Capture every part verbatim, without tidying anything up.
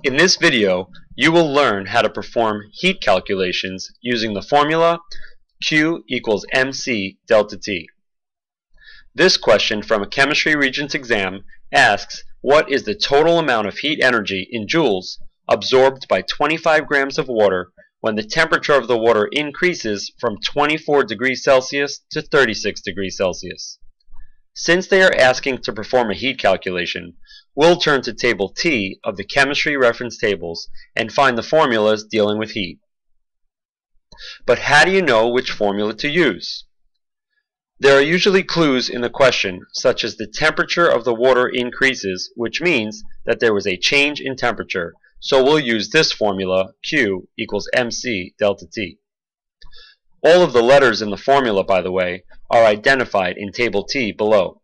In this video, you will learn how to perform heat calculations using the formula Q equals mc delta T. This question from a Chemistry Regents exam asks what is the total amount of heat energy in joules absorbed by twenty-five grams of water when the temperature of the water increases from twenty-four degrees Celsius to thirty-six degrees Celsius. Since they are asking to perform a heat calculation, we'll turn to Table T of the chemistry reference tables and find the formulas dealing with heat. But how do you know which formula to use? There are usually clues in the question, such as the temperature of the water increases, which means that there was a change in temperature, so we'll use this formula, Q equals mc delta T. All of the letters in the formula, by the way, are identified in Table T below.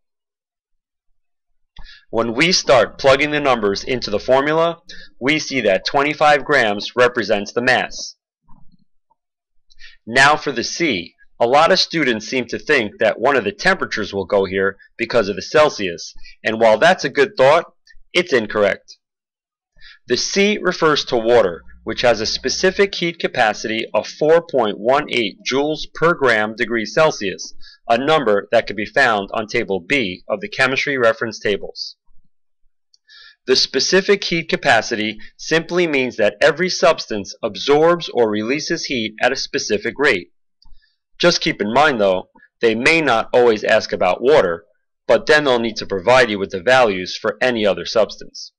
When we start plugging the numbers into the formula, we see that twenty-five grams represents the mass. Now for the C. A lot of students seem to think that one of the temperatures will go here because of the Celsius, and while that's a good thought, it's incorrect. The C refers to water, which has a specific heat capacity of four point one eight joules per gram degree Celsius, a number that can be found on Table B of the chemistry reference tables. The specific heat capacity simply means that every substance absorbs or releases heat at a specific rate. Just keep in mind though, they may not always ask about water, but then they'll need to provide you with the values for any other substance.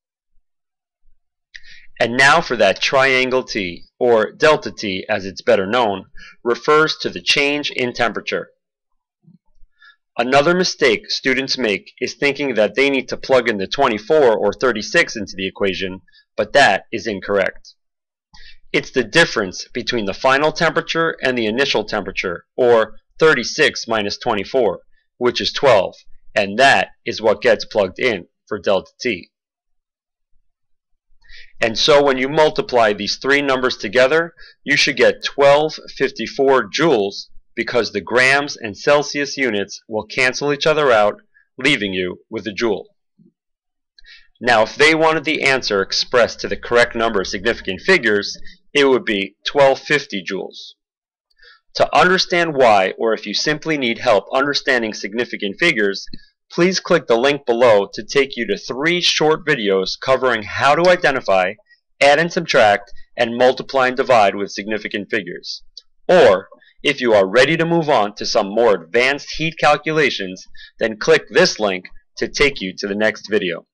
And now for that triangle T, or delta T as it's better known, refers to the change in temperature. Another mistake students make is thinking that they need to plug in the twenty-four or thirty-six into the equation, but that is incorrect. It's the difference between the final temperature and the initial temperature, or thirty-six minus twenty-four, which is twelve, and that is what gets plugged in for delta T. And so when you multiply these three numbers together, you should get twelve fifty-four joules, because the grams and Celsius units will cancel each other out, leaving you with a joule. Now if they wanted the answer expressed to the correct number of significant figures, it would be twelve fifty joules. To understand why, or if you simply need help understanding significant figures, please click the link below to take you to three short videos covering how to identify, add and subtract, and multiply and divide with significant figures. Or, if you are ready to move on to some more advanced heat calculations, then click this link to take you to the next video.